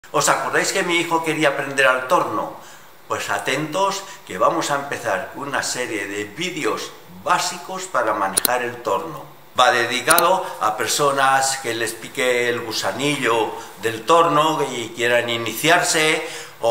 ¿Os acordáis que mi hijo quería aprender al torno? Pues atentos, que vamos a empezar una serie de vídeos básicos para manejar el torno. Va dedicado a personas que les pique el gusanillo del torno y quieran iniciarse,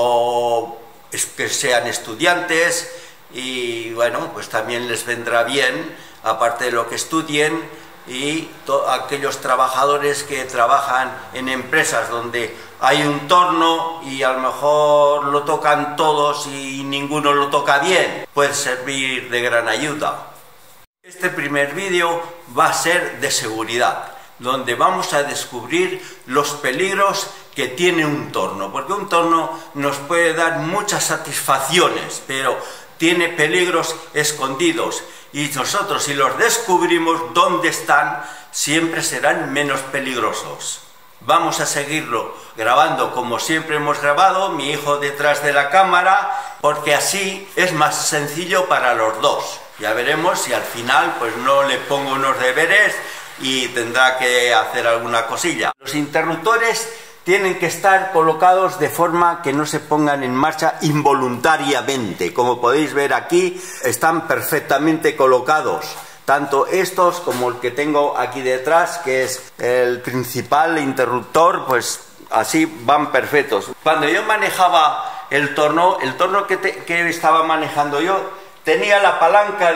o que sean estudiantes, y bueno, pues también les vendrá bien, aparte de lo que estudien, y aquellos trabajadores que trabajan en empresas donde hay un torno y a lo mejor lo tocan todos y ninguno lo toca bien, puede servir de gran ayuda. Este primer vídeo va a ser de seguridad, donde vamos a descubrir los peligros que tiene un torno, porque un torno nos puede dar muchas satisfacciones, pero tiene peligros escondidos, y nosotros, si los descubrimos dónde están, siempre serán menos peligrosos. Vamos a seguirlo grabando como siempre hemos grabado, mi hijo detrás de la cámara, porque así es más sencillo para los dos. Ya veremos si al final pues no le pongo unos deberes y tendrá que hacer alguna cosilla. Los interruptores tienen que estar colocados de forma que no se pongan en marcha involuntariamente. Como podéis ver aquí, están perfectamente colocados. Tanto estos como el que tengo aquí detrás, que es el principal interruptor, pues así van perfectos. Cuando yo manejaba el torno que estaba manejando yo, tenía la palanca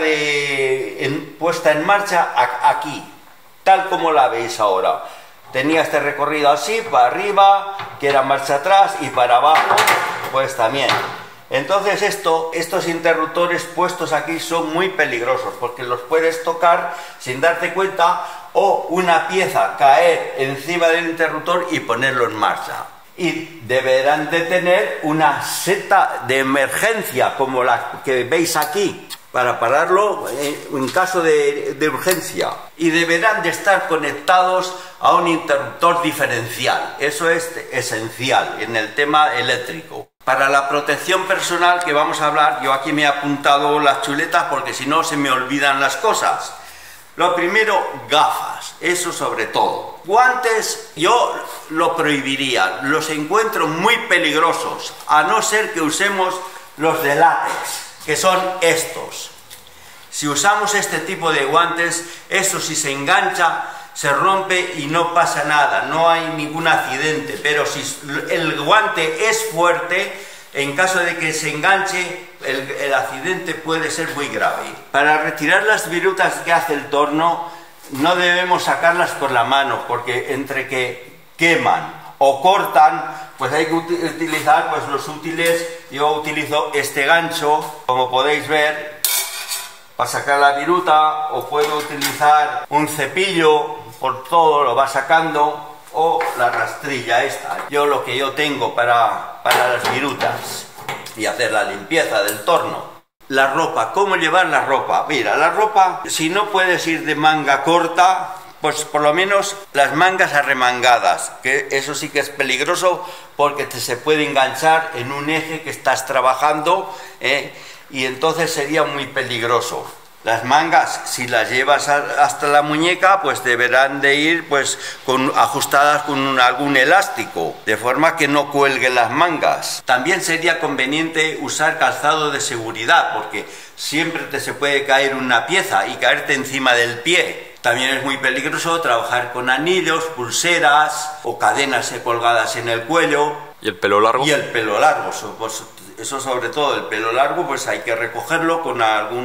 puesta en marcha aquí, tal como la veis ahora. Tenía este recorrido así, para arriba, que era marcha atrás, y para abajo, pues también. Entonces estos interruptores puestos aquí son muy peligrosos, porque los puedes tocar sin darte cuenta, o una pieza caer encima del interruptor y ponerlo en marcha. Y deberán de tener una seta de emergencia, como la que veis aquí, para pararlo en caso de urgencia. Y deberán de estar conectados a un interruptor diferencial. Eso es esencial en el tema eléctrico. Para la protección personal que vamos a hablar, yo aquí me he apuntado las chuletas porque si no se me olvidan las cosas. Lo primero, gafas, eso sobre todo. Guantes yo lo prohibiría, los encuentro muy peligrosos, a no ser que usemos los de látex, que son estos. Si usamos este tipo de guantes, eso si se engancha, se rompe y no pasa nada, no hay ningún accidente, pero si el guante es fuerte, en caso de que se enganche, el accidente puede ser muy grave. Para retirar las virutas que hace el torno, no debemos sacarlas por la mano, porque entre que queman o cortan, pues hay que utilizar pues los útiles. Yo utilizo este gancho, como podéis ver, para sacar la viruta, o puedo utilizar un cepillo, por todo lo va sacando, o la rastrilla esta. Yo lo que yo tengo para las virutas y hacer la limpieza del torno. La ropa, ¿cómo llevar la ropa? Mira, la ropa, si no puedes ir de manga corta, pues por lo menos las mangas arremangadas, que eso sí que es peligroso porque se puede enganchar en un eje que estás trabajando, y entonces sería muy peligroso. Las mangas, si las llevas hasta la muñeca, pues deberán de ir pues ajustadas con algún elástico, de forma que no cuelguen las mangas. También sería conveniente usar calzado de seguridad, porque siempre se puede caer una pieza y caerte encima del pie. También es muy peligroso trabajar con anillos, pulseras o cadenas colgadas en el cuello. ¿Y el pelo largo? Y el pelo largo, eso sobre todo, el pelo largo, pues hay que recogerlo con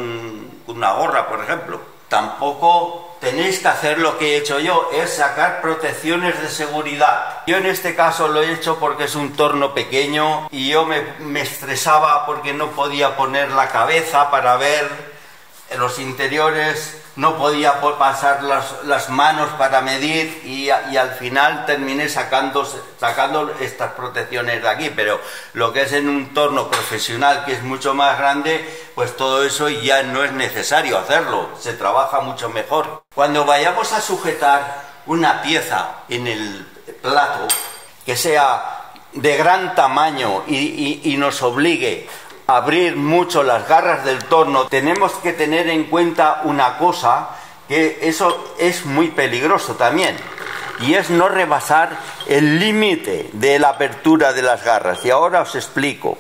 una gorra, por ejemplo. Tampoco tenéis que hacer lo que he hecho yo, es sacar protecciones de seguridad. Yo en este caso lo he hecho porque es un torno pequeño y yo me estresaba porque no podía poner la cabeza para ver los interiores, no podía pasar las manos para medir, y al final terminé sacando estas protecciones de aquí. Pero lo que es en un torno profesional, que es mucho más grande, pues todo eso ya no es necesario hacerlo, se trabaja mucho mejor. Cuando vayamos a sujetar una pieza en el plato que sea de gran tamaño y nos obligue abrir mucho las garras del torno, tenemos que tener en cuenta una cosa, que eso es muy peligroso también. y es no rebasar el límite de la apertura de las garras. Y ahora os explico.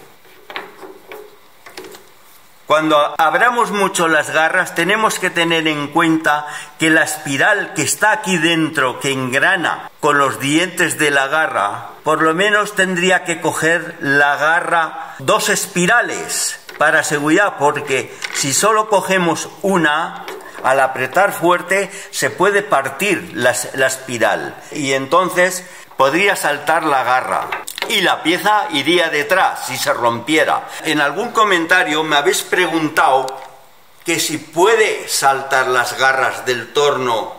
Cuando abramos mucho las garras tenemos que tener en cuenta que la espiral que está aquí dentro, que engrana con los dientes de la garra, por lo menos tendría que coger la garra 2 espirales para seguridad, porque si solo cogemos una, al apretar fuerte se puede partir la espiral y entonces podría saltar la garra y la pieza iría detrás si se rompiera. En algún comentario me habéis preguntado que si puede saltar las garras del torno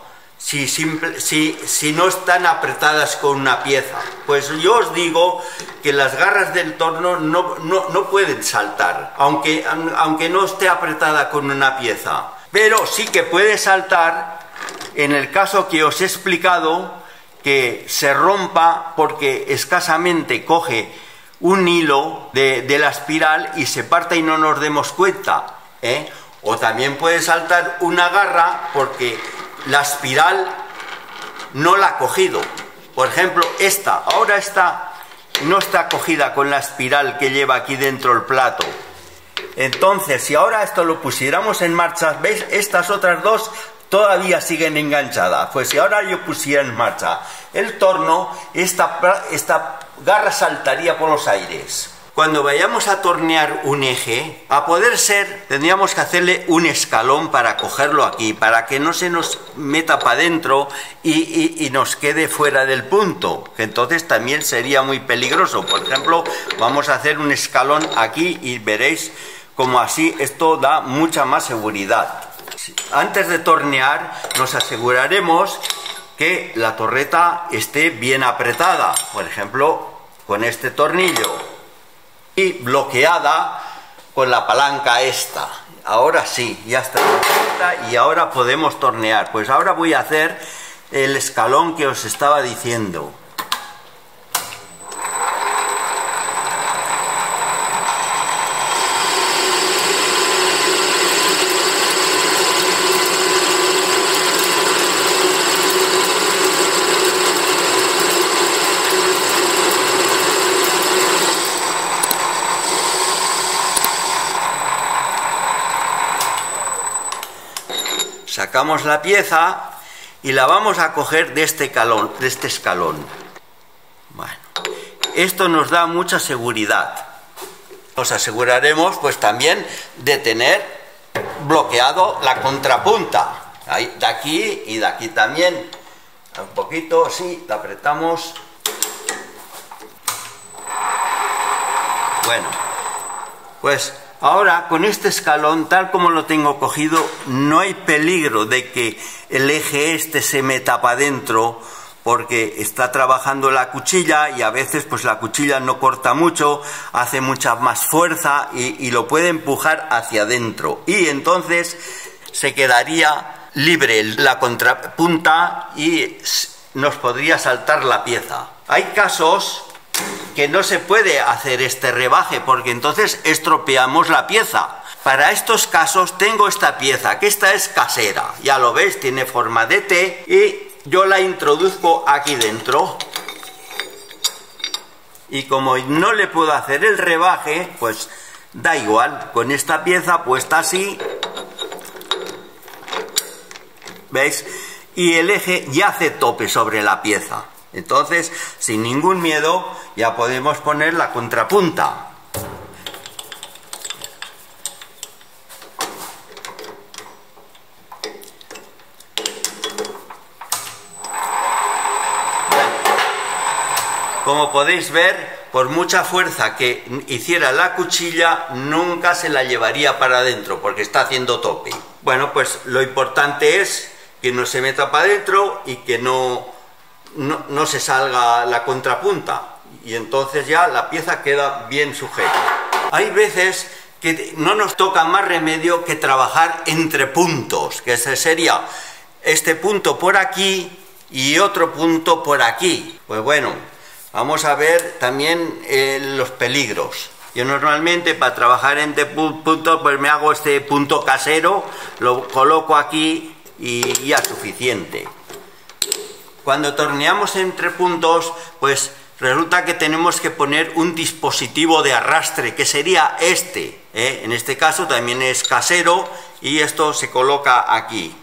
si no están apretadas con una pieza. Pues yo os digo que las garras del torno no pueden saltar, aunque no esté apretada con una pieza. Pero sí que puede saltar en el caso que os he explicado, que se rompa porque escasamente coge un hilo de la espiral y se parta y no nos demos cuenta, ¿eh? O también puede saltar una garra porque la espiral no la ha cogido. Por ejemplo, ahora esta no está cogida con la espiral que lleva aquí dentro el plato. Entonces, si ahora esto lo pusiéramos en marcha, ¿veis? Estas otras dos todavía siguen enganchadas. Pues si ahora yo pusiera en marcha el torno, esta garra saltaría por los aires. Cuando vayamos a tornear un eje, a poder ser, tendríamos que hacerle un escalón para cogerlo aquí, para que no se nos meta para adentro y nos quede fuera del punto, que entonces también sería muy peligroso. Por ejemplo, vamos a hacer un escalón aquí y veréis como así esto da mucha más seguridad. Antes de tornear nos aseguraremos que la torreta esté bien apretada, por ejemplo con este tornillo, y bloqueada con la palanca esta. Ahora sí, ya está bloqueada y ahora podemos tornear. Pues ahora voy a hacer el escalón que os estaba diciendo. Sacamos la pieza y la vamos a coger de este escalón. Bueno, esto nos da mucha seguridad. Nos aseguraremos pues también de tener bloqueado la contrapunta. Ahí, de aquí y de aquí también. Un poquito así, la apretamos. Bueno, pues ahora con este escalón, tal como lo tengo cogido, no hay peligro de que el eje este se meta para adentro, porque está trabajando la cuchilla y a veces pues la cuchilla no corta mucho, hace mucha más fuerza y lo puede empujar hacia adentro. Y entonces se quedaría libre la contrapunta y nos podría saltar la pieza. Hay casos que no se puede hacer este rebaje porque entonces estropeamos la pieza. Para estos casos tengo esta pieza, que esta es casera, ya lo veis, tiene forma de T y yo la introduzco aquí dentro. Y como no le puedo hacer el rebaje, pues da igual, con esta pieza puesta así, ¿veis? Y el eje ya hace tope sobre la pieza. Entonces, sin ningún miedo, ya podemos poner la contrapunta. Como podéis ver, por mucha fuerza que hiciera la cuchilla, nunca se la llevaría para adentro, porque está haciendo tope. Bueno, pues lo importante es que no se meta para adentro y que no se salga la contrapunta, y entonces ya la pieza queda bien sujeta. Hay veces que no nos toca más remedio que trabajar entre puntos, que ese sería este punto por aquí y otro punto por aquí. Pues bueno, vamos a ver también los peligros. Yo normalmente para trabajar entre puntos pues me hago este punto casero, lo coloco aquí y ya es suficiente. Cuando torneamos entre puntos, pues resulta que tenemos que poner un dispositivo de arrastre, que sería este, ¿eh? En este caso también es casero y esto se coloca aquí.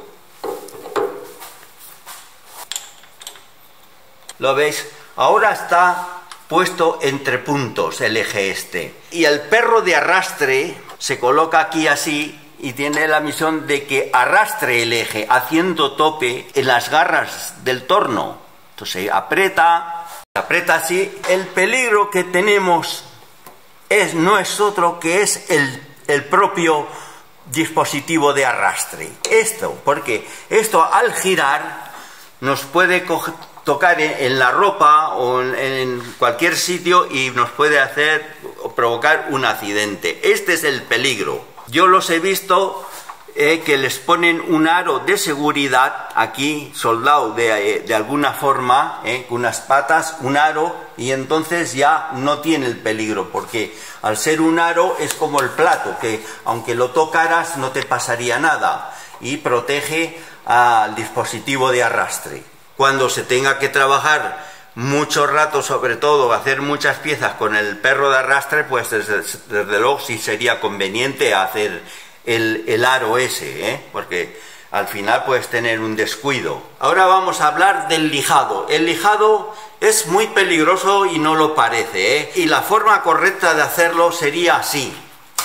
¿Lo veis? Ahora está puesto entre puntos el eje este. Y el perro de arrastre se coloca aquí así y tiene la misión de que arrastre el eje haciendo tope en las garras del torno. Entonces aprieta así. El peligro que tenemos no es otro que es el propio dispositivo de arrastre. Porque esto al girar nos puede tocar en la ropa o en cualquier sitio y nos puede provocar un accidente. Este es el peligro. Yo los he visto que les ponen un aro de seguridad aquí soldado de alguna forma, con unas patas, un aro, y entonces ya no tiene el peligro, porque al ser un aro es como el plato, que aunque lo tocaras no te pasaría nada, y protege al dispositivo de arrastre. Cuando se tenga que trabajar mucho rato, sobre todo hacer muchas piezas con el perro de arrastre, pues desde luego sí sería conveniente hacer el aro ese, porque al final puedes tener un descuido. Ahora vamos a hablar del lijado. El lijado es muy peligroso y no lo parece, y la forma correcta de hacerlo sería así.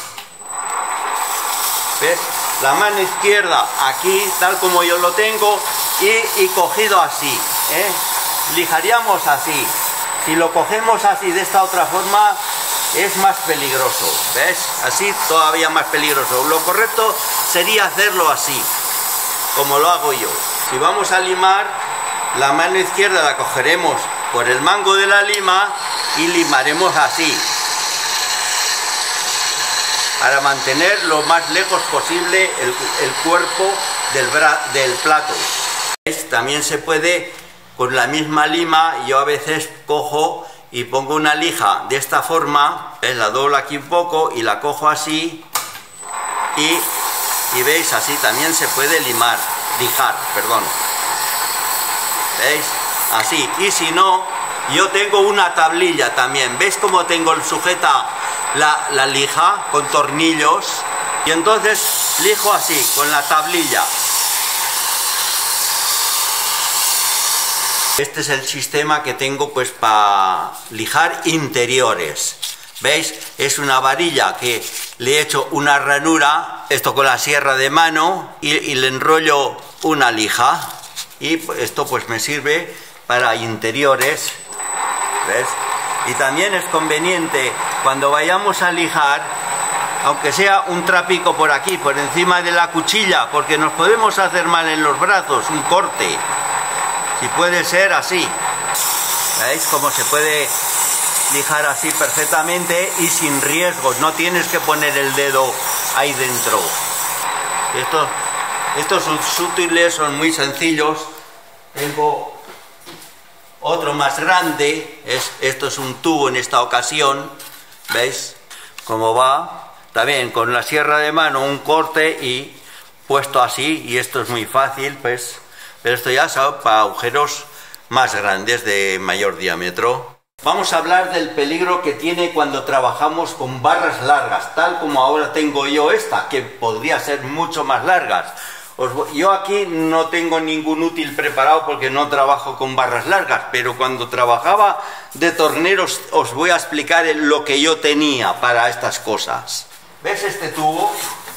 ¿Ves? La mano izquierda aquí, tal como yo lo tengo, y cogido así, lijaríamos así. Si lo cogemos así de esta otra forma es más peligroso, ¿ves? Así todavía más peligroso. Lo correcto sería hacerlo así, como lo hago yo. Si vamos a limar, la mano izquierda la cogeremos por el mango de la lima y limaremos así, para mantener lo más lejos posible el cuerpo del plato. También se puede con la misma lima. Yo a veces cojo y pongo una lija de esta forma, la doblo aquí un poco y la cojo así, y veis, así también se puede lijar, perdón. ¿Veis? Así. Y si no, yo tengo una tablilla también. ¿Veis cómo tengo sujeta la lija con tornillos? Y entonces lijo así, con la tablilla. Este es el sistema que tengo pues para lijar interiores. ¿Veis? Es una varilla que le he hecho una ranura, esto con la sierra de mano, y le enrollo una lija. Y esto pues me sirve para interiores. ¿Ves? Y también es conveniente cuando vayamos a lijar, aunque sea un trapico por aquí, por encima de la cuchilla, porque nos podemos hacer mal en los brazos, un corte. Si puede ser así. ¿Veis cómo se puede lijar así perfectamente y sin riesgos? No tienes que poner el dedo ahí dentro. Estos son útiles, son muy sencillos. Tengo otro más grande. Esto es un tubo en esta ocasión. ¿Veis cómo va? También con la sierra de mano un corte y puesto así. Y esto es muy fácil, pues. Pero esto ya es para agujeros más grandes, de mayor diámetro. Vamos a hablar del peligro que tiene cuando trabajamos con barras largas, tal como ahora tengo yo esta, que podría ser mucho más largas. Yo aquí no tengo ningún útil preparado porque no trabajo con barras largas, pero cuando trabajaba de torneros os voy a explicar lo que yo tenía para estas cosas. ¿Ves este tubo?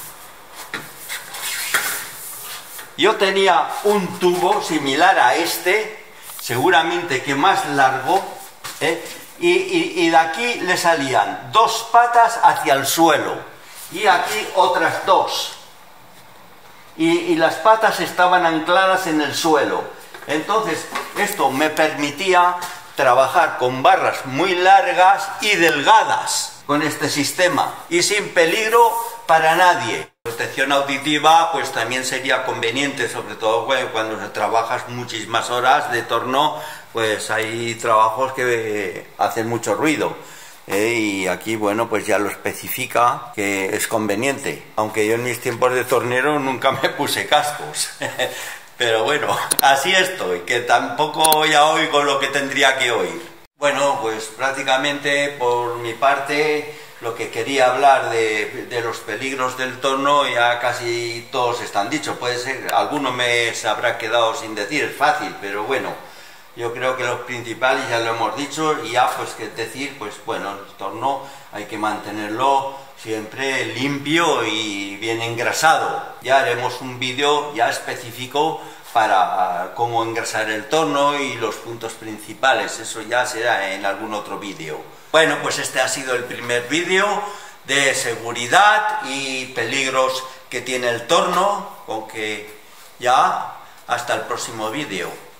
Yo tenía un tubo similar a este, seguramente que más largo, y de aquí le salían dos patas hacia el suelo y aquí otras dos. Y las patas estaban ancladas en el suelo. Entonces esto me permitía trabajar con barras muy largas y delgadas con este sistema y sin peligro para nadie. Protección auditiva pues también sería conveniente, sobre todo cuando trabajas muchísimas horas de torno, pues hay trabajos que hacen mucho ruido. Y aquí, bueno, pues ya lo especifica que es conveniente, aunque yo en mis tiempos de tornero nunca me puse cascos. Pero bueno, así estoy, que tampoco ya oigo lo que tendría que oír. Bueno, pues prácticamente por mi parte lo que quería hablar de los peligros del torno ya casi todos están dichos. Puede ser, alguno me se habrá quedado sin decir, es fácil, pero bueno, yo creo que los principales ya lo hemos dicho y ya pues que decir, pues bueno, el torno hay que mantenerlo siempre limpio y bien engrasado. Ya haremos un vídeo ya específico para cómo engrasar el torno y los puntos principales, eso ya será en algún otro vídeo. Bueno, pues este ha sido el primer vídeo de seguridad y peligros que tiene el torno, con que ya hasta el próximo vídeo.